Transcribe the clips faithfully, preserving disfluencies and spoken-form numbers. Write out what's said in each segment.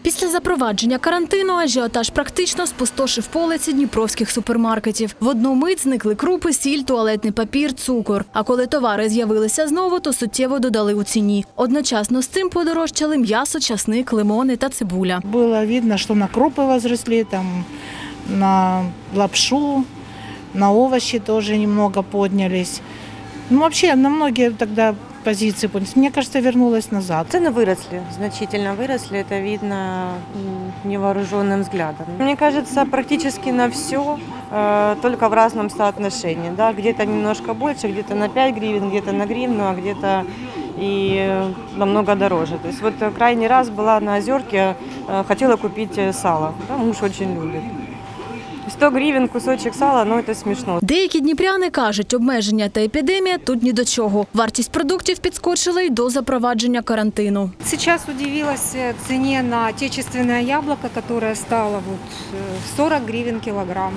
Після запровадження карантину ажіотаж практично спустошив полиці дніпровських супермаркетів. В одну мить зникли крупи, сіль, туалетний папір, цукор. А коли товари з'явилися знову, то суттєво додали у ціні. Одночасно з цим подорожчали м'ясо, часник, лимони та цибуля. Було видно, що на крупи возросли, там, на лапшу, на овощи тоже немного поднялись. Ну, вообще, на многие тогда позиции, мне кажется, вернулась назад. Цены выросли, значительно выросли, это видно невооруженным взглядом. Мне кажется, практически на все, только в разном соотношении. Да? Где-то немножко больше, где-то на пять гривен, где-то на гривну, а где-то и намного дороже. То есть вот крайний раз была на Озерке, хотела купить сало, да, муж очень любит. сто гривень кусочок сала, ну це смішно. Деякі дніпряни кажуть, обмеження та епідемія тут ні до чого. Вартість продуктів підскочила й до запровадження карантину. Сейчас удивилась цене на отечественное яблоко, которое стало вот сорок гривен килограмм.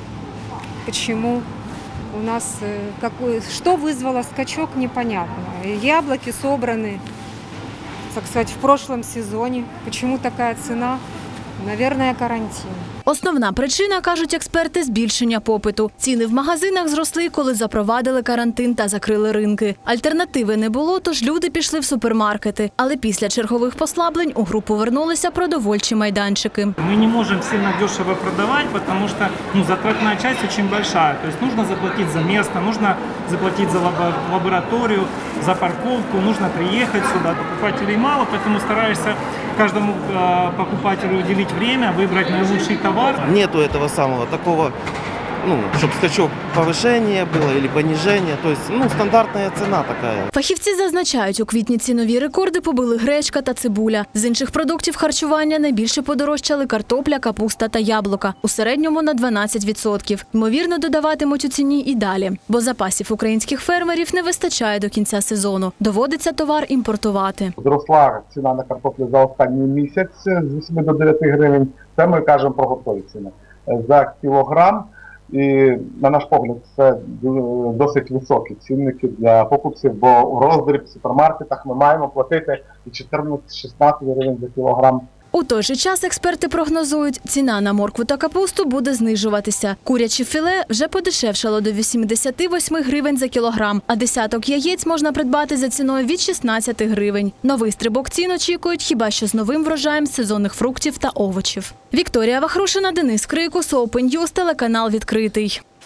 Почему? У нас какой, что вызвало скачок, непонятно. Яблоки собраны, так сказать, в прошлом сезоне. Почему такая цена? Наверное, карантин. Основна причина, кажуть експерти, збільшення попиту. Ціни в магазинах зросли, коли запровадили карантин та закрили ринки. Альтернативи не було, тож люди пішли в супермаркети. Але після чергових послаблень у гру повернулися продовольчі майданчики. Ми не можемо сильно дешево продавати, тому що ну, затратна частина дуже велика. Тобто потрібно заплатити за місце, потрібно заплатити за лабораторію, за парковку, потрібно приїхати сюди. Покупателей мало, тому стараєшся каждому покупателю уделить время, выбрать наилучший товар. Нету этого самого такого, ну, чтобы скачок повышения было или понижения. То есть, ну, стандартная цена такая. Фахівці зазначають, у квітні цінові рекорди побили гречка та цибуля. З інших продуктів харчування найбільше подорожчали картопля, капуста та яблука. У середньому на дванадцять відсотків. Ймовірно, додаватимуть у ціні і далі. Бо запасів українських фермерів не вистачає до кінця сезону. Доводиться товар імпортувати. Зросла ціна на картоплю за останній місяць з вісьми до дев'яти гривень. Це ми кажемо про готові ціни. За кілограм. І, на наш погляд, це досить високі цінники для покупців, бо у роздріб в супермаркетах ми маємо платити чотирнадцять-шістнадцять гривень за кілограм. У той же час експерти прогнозують, ціна на моркву та капусту буде знижуватися. Куряче філе вже подешевшало до вісімдесяти восьми гривень за кілограм, а десяток яєць можна придбати за ціною від шістнадцяти гривень. Новий стрибок цін очікують хіба що з новим врожаєм сезонних фруктів та овочів. Вікторія Вахрушина, Денис Крикус, Open News, телеканал «Відкритий».